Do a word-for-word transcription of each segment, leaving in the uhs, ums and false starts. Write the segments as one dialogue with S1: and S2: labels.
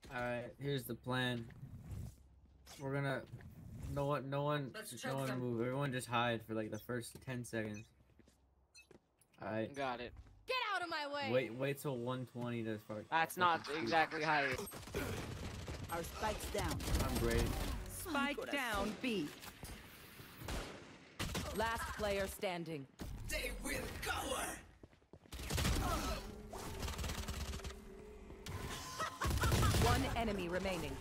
S1: Alright, here's the plan. We're gonna no one no one
S2: Let's
S1: no
S2: choke
S1: one
S2: them.
S1: move. Everyone just hide for like the first ten seconds. Alright.
S3: Got it.
S4: Get out of my way!
S1: Wait wait till one twenty to start.
S3: That's not exactly height.
S5: Our spike's down.
S1: I'm great.
S5: Spike down B. Last player standing.
S2: They will cover.
S5: One enemy remaining.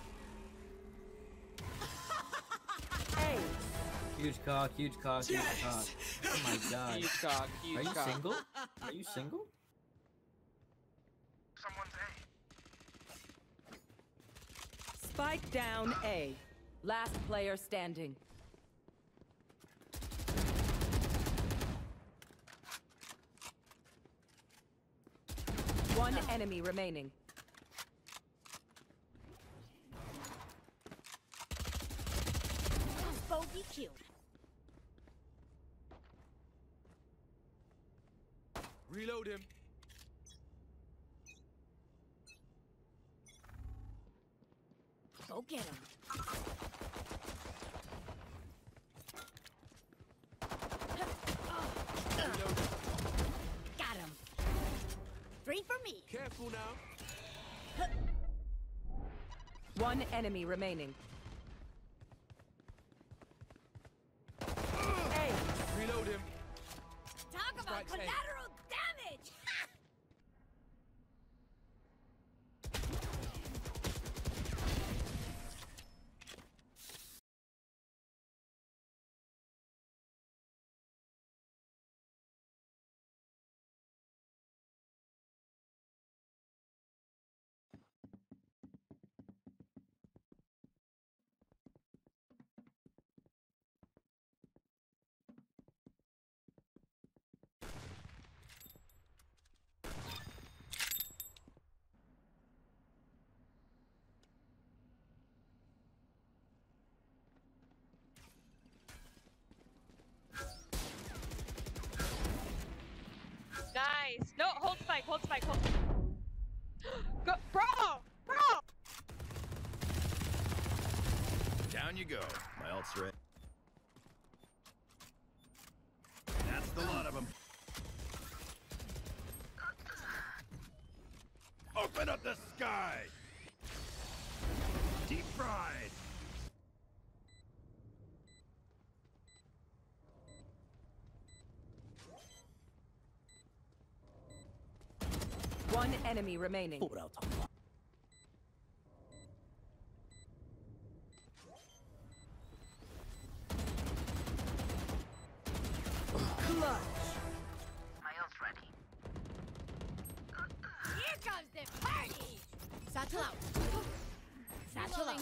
S5: Hey,
S1: Huge cock, huge cock, huge
S2: Yes!
S1: cock. Oh my god.
S3: Huge cock, huge
S1: Are you
S3: cock.
S1: single? Are you single?
S5: spike down A. Last player standing. One enemy remaining.
S4: Bogey killed.
S6: Reload him.
S4: Go get him. Got him. Three for me.
S6: Careful now.
S5: One enemy remaining. A.
S6: Reload him.
S4: Talk about
S6: Strike safe.
S4: collateral damage!
S7: Nice. No, hold spike, hold spike, hold. Go, bro, bro.
S8: Down you go. My ult's ready. That's the lot of them. Open up the sky! Deep fried!
S5: One enemy remaining. Clutch.
S4: Here comes the party! Satchel out. Satchel out.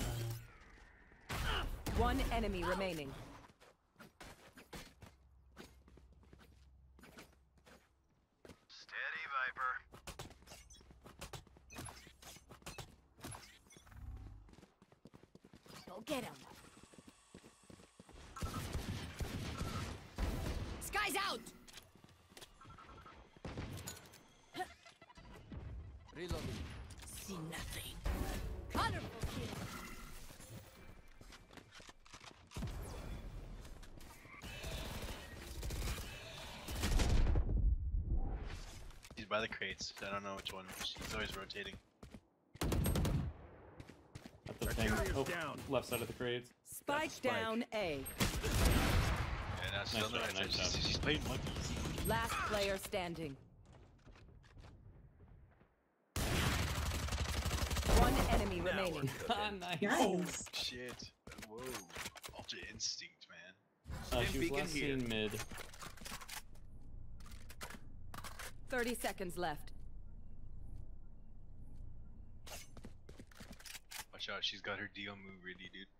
S5: One enemy remaining.
S8: Steady, Viper.
S4: Go get him. Sky's out!
S6: Reload him.
S4: See nothing. Colorful kill.
S9: He's by the crates. I don't know which one. He's always rotating.
S10: At the thing.
S8: Carrier's
S10: Oh,
S8: down.
S10: left side of the crates.
S5: Spike,
S8: Spike.
S5: down A.
S9: And that's
S10: Nice
S9: still the
S10: job,
S9: right
S10: nice
S9: side.
S10: job.
S9: He's, he's playing monkey.
S5: Last player standing. One enemy
S8: Now
S5: remaining.
S8: we're
S10: Ah,
S8: cooking.
S10: nice.
S9: Oh shit! Whoa! Ultra instinct, man.
S10: Uh, she was
S8: Beacon
S10: last
S8: here.
S10: seen mid.
S5: Thirty seconds left.
S9: Watch out! She's got her deal move ready, dude.